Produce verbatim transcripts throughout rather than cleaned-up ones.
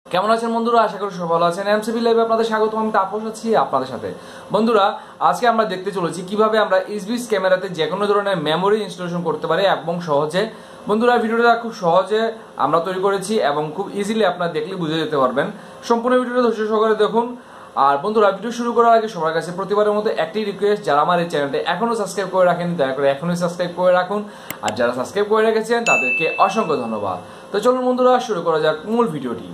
কেমন আছেন বন্ধুরা? আশা করি সবাই ভালো আছেন। এমসিপি লাইভে আপনাদের স্বাগত। আমি তাপস আছি আপনাদের সাথে। বন্ধুরা, আজকে আমরা দেখতে চলেছি কিভাবে আমরা এইচবিএস ক্যামেরাতে যে কোনো ধরনের মেমোরি ইনস্টলেশন করতে পারি এবং সহজে। বন্ধুরা, ভিডিওটা খুব সহজে আমরা তৈরি করেছি এবং খুব ইজিলি আপনারা দেখলে বুঝে যেতে পারবেন। সম্পূর্ণ ভিডিওটা ধৈর্য সহকারে দেখুন। আর বন্ধুরা, ভিডিও শুরু করার আগে সবার কাছে প্রতিবারের মতো একটি রিকোয়েস্ট, যারা আমার এই চ্যানেলটা এখনো সাবস্ক্রাইব করে রাখেন দয়া করে এখনই সাবস্ক্রাইব করে রাখুন, আর যারা সাবস্ক্রাইব করে রেখেছেন তাদেরকে অসংখ্য ধন্যবাদ। তো চলুন বন্ধুরা, শুরু করা যাক মূল ভিডিওটি।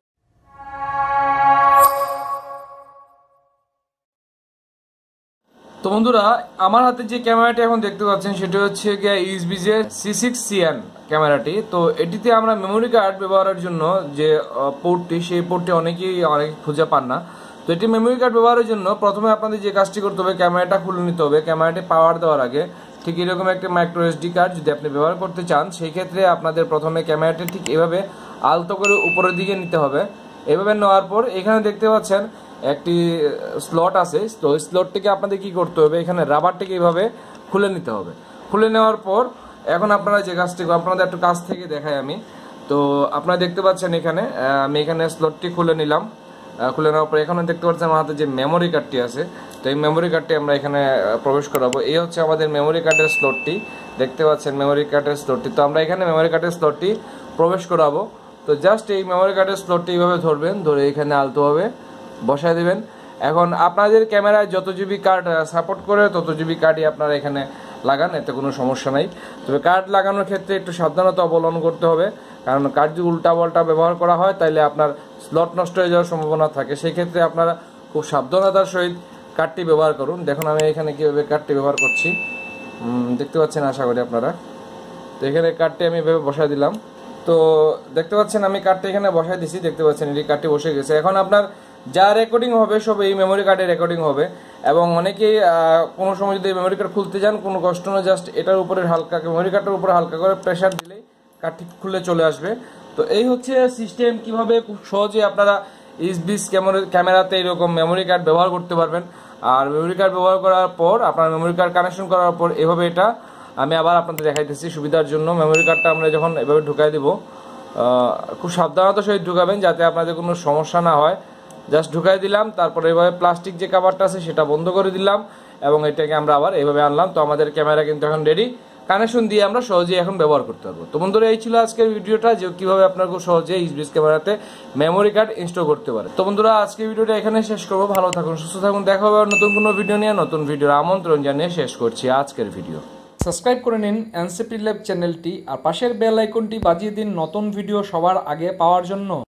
তো বন্ধুরা, আমার হাতে যে ক্যামেরাটি এখন দেখতে পাচ্ছেন সেটি হচ্ছে গিয়ে এইচবিএস এর সি সিক্স সি এন ক্যামেরাটি। তো এটিতে আমরা মেমোরি কার্ড ব্যবহারের জন্য যে পোর্টটি, সেই পোর্টটি অনেকেই অনেকে খুঁজে পান না। তো এটি মেমোরি কার্ড ব্যবহারের জন্য প্রথমে আপনাদের যে কাজটি করতে হবে, ক্যামেরাটা খুলে নিতে হবে। ক্যামেরাটি পাওয়ার দেওয়ার আগে ঠিক এরকম একটা মাইক্রো এসডি কার্ড যদি আপনি ব্যবহার করতে চান, সেই ক্ষেত্রে আপনাদের প্রথমে ক্যামেরাটি ঠিক এভাবে আলতো করে উপরের দিকে নিতে হবে। এভাবে নেওয়ার পর এখানে দেখতে পাচ্ছেন একটি স্লট আছে। তো স্লটটিকে আপনাদের কি করতে হবে, এখানে রাবারটিকে এইভাবে খুলে নিতে হবে। খুলে নেওয়ার পর এখন আপনারা যে কাজটি, আপনাদের একটু কাছ থেকে দেখাই আমি। তো আপনারা দেখতে পাচ্ছেন এখানে আমি এখানে স্লটটি খুলে নিলাম। খুলে নেওয়ার পর এখানে দেখতে পাচ্ছেন আমার হাতে যে মেমোরি কার্ডটি আছে, তো এই মেমোরি কার্ডটি আমরা এখানে প্রবেশ করাবো। এই হচ্ছে আমাদের মেমোরি কার্ডের স্লটটি, দেখতে পাচ্ছেন মেমোরি কার্ডের স্লটটি। তো আমরা এখানে মেমোরি কার্ডের স্লটটি প্রবেশ করাবো। তো জাস্ট এই মেমোরি কার্ডের স্লটটি এইভাবে ধরবেন, ধরে এখানে আলতোভাবে বসায় দেবেন। এখন আপনাদের ক্যামেরায় যত জিবি কার্ড সাপোর্ট করে তত জিবি কার্ডই আপনারা এখানে লাগান, এতে কোনো সমস্যা নাই। তবে কার্ড লাগানোর ক্ষেত্রে একটু সাবধানতা অবলম্বন করতে হবে, কারণ কার্ড যদি উল্টা পাল্টা ব্যবহার করা হয় তাহলে আপনার স্লট নষ্ট হয়ে যাওয়ার সম্ভাবনা থাকে। সেই ক্ষেত্রে আপনারা খুব সাবধানতার সহিত কার্ডটি ব্যবহার করুন। দেখুন আমি এখানে কীভাবে কার্ডটি ব্যবহার করছি, দেখতে পাচ্ছেন আশা করি আপনারা। তো এখানে কার্ডটি আমি এভাবে বসায় দিলাম। তো দেখতে পাচ্ছেন আমি কার্ডটি এখানে বসায় দিছি, দেখতে পাচ্ছেন এই কার্ডটি বসে গেছে। এখন আপনার যা রেকর্ডিং হবে সব এই মেমোরি কার্ডে রেকর্ডিং হবে। এবং অনেকেই কোনো সময় যদি মেমোরি কার্ড খুলতে যান, কোনো কষ্ট না, জাস্ট এটার উপরে হালকা, মেমোরি কার্ডের উপরে হালকা করে প্রেসার দিলেই কার্ডটি খুলে চলে আসবে। তো এই হচ্ছে সিস্টেম, কিভাবে খুব সহজে আপনারা এইচবিএস ক্যামেরাতে এরকম মেমোরি কার্ড ব্যবহার করতে পারবেন। আর মেমোরি কার্ড ব্যবহার করার পর আপনার মেমোরি কার্ড কানেকশন করার পর এভাবে এটা আমি আবার আপনাদের দেখাইতেছি সুবিধার জন্য। মেমোরি কার্ডটা আমরা যখন এভাবে ঢুকাই দেবো, খুব সাবধানতার সহিত ঢুকাবেন যাতে আপনাদের কোনো সমস্যা না হয়। জাস্ট ঢুকাই দিলাম, তারপরে এভাবে প্লাস্টিক যে কাভারটা আছে সেটা বন্ধ করে দিলাম এবং এটাকে আমরা আবার এইভাবে আনলাম। তো আমাদের ক্যামেরা কিন্তু এখন রেডি, কানেকশন দিয়ে আমরা সহজেই এখন ব্যবহার করতে পারবো। তো বন্ধুরা, এই ছিল আজকের ভিডিওটা, যে কিভাবে আপনার খুব সহজে এইচবিএস ক্যামেরাতে মেমোরি কার্ড ইনস্টল করতে পারে। তো বন্ধুরা, আজকের ভিডিওটা এখানে শেষ করবো। ভালো থাকুন, সুস্থ থাকুন, দেখা হবে নতুন কোনো ভিডিও নিয়ে। নতুন ভিডিওর আমন্ত্রণ জানিয়ে শেষ করছি আজকের ভিডিও। সাবস্ক্রাইব করে নিন এনসিপি ল্যাব চ্যানেলটি আর পাশের বেল আইকনটি বাজিয়ে দিন নতুন ভিডিও সবার আগে পাওয়ার জন্য।